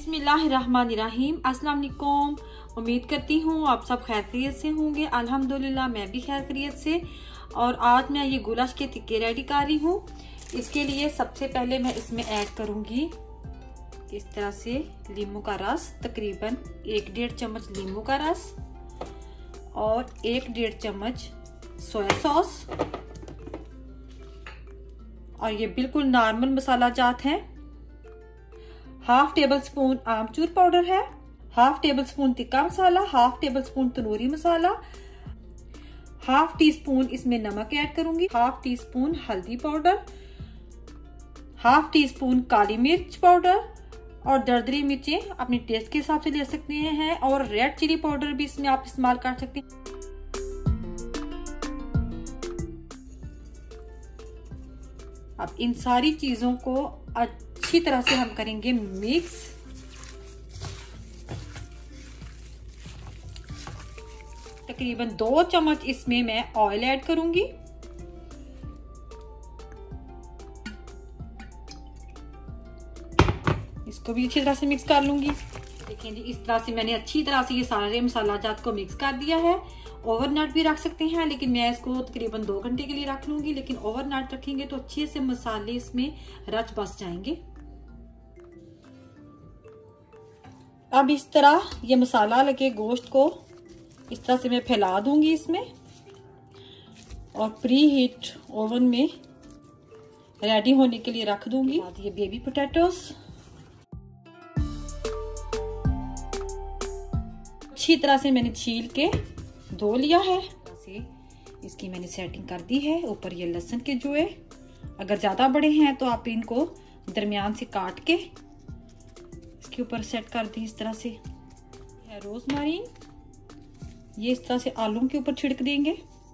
बिस्मिल्लाहिर्रहमानिर्रहीम। अस्सलाम वालेकुम। उम्मीद करती हूँ आप सब खैर खैरियत से होंगे। अल्हम्दुलिल्लाह मैं भी खैर खैरियत से। और आज मैं ये गुलाश के टिक्के रेडी कर रही हूँ। इसके लिए सबसे पहले मैं इसमें ऐड करूँगी इस तरह से लींबू का रस, तकरीबन 1-1.5 चम्मच लींबू का रस और 1-1.5 चम्मच सोया सॉस। और ये बिल्कुल नॉर्मल मसाला जात है। 1/2 टेबल स्पून आमचूर पाउडर है, 1/2 tablespoon tikka masala, 1/2 tablespoon tandoori masala, 1/2 teaspoon इसमें नमक ऐड करूंगी, 1/2 टी स्पून हल्दी पाउडर, 1/2 टी स्पून काली मिर्च पाउडर और दरदरी मिर्चें अपने टेस्ट के हिसाब से ले सकते हैं। और रेड चिली पाउडर भी इसमें आप इस्तेमाल कर सकते हैं। अब इन सारी चीजों को अच्छी तरह से हम करेंगे मिक्स। तकरीबन 2 चम्मच इसमें मैं ऑयल ऐड करूंगी। इसको भी अच्छी तरह से मिक्स कर लूंगी। देखें जी, इस तरह से मैंने अच्छी तरह से ये सारे मसाला जात को मिक्स कर दिया है। ओवरनाइट भी रख सकते हैं, लेकिन मैं इसको तकरीबन 2 घंटे के लिए रख लूंगी। लेकिन ओवरनाइट रखेंगे तो अच्छे से मसाले इसमें रच बस जाएंगे। अब इस तरह ये मसाला लगे गोश्त को इस तरह से मैं फैला दूंगी इसमें और प्री हीट ओवन में रेडी होने के लिए रख दूंगी। ये बेबी पोटैटोस अच्छी तरह से मैंने छील के धो लिया है। इसकी मैंने सेटिंग कर दी है। ऊपर ये लहसुन के जुए, अगर ज्यादा बड़े हैं तो आप इनको दरमियान से काट के इसके ऊपर सेट कर दी। इस तरह से है रोजमेरी, ये इस तरह से आलू के ऊपर छिड़क देंगे।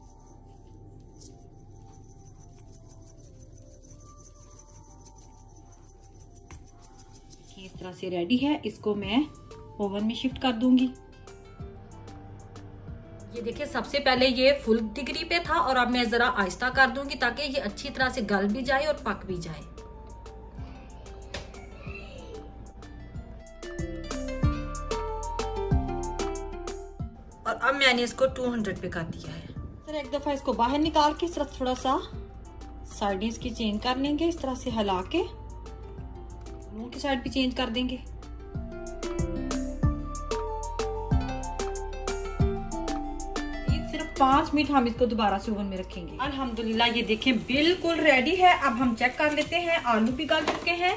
इस तरह से रेडी है। इसको मैं ओवन में शिफ्ट कर दूंगी। ये देखिए, सबसे पहले ये फुल डिग्री पे था और अब मैं जरा आहिस्ता कर दूंगी ताकि ये अच्छी तरह से गल भी जाए और पक भी जाए। और अब मैंने इसको 200 पे कर दिया है। फिर एक दफा इसको बाहर निकाल के सिर्फ थोड़ा सा साइड इसकी चेंज कर लेंगे। इस तरह से हिला के मुंह की साइड भी चेंज कर देंगे। 5 मिनट हम इसको दोबारा से ओवन में रखेंगे। अल्हम्दुलिल्लाह ये देखें बिल्कुल रेडी है। अब हम चेक कर लेते हैं। आलू भी गल चुके हैं।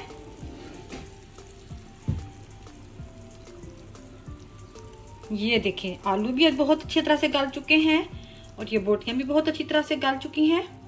ये देखें आलू भी बहुत अच्छी तरह से गल चुके हैं और ये बोटियां भी बहुत अच्छी तरह से गल चुकी हैं।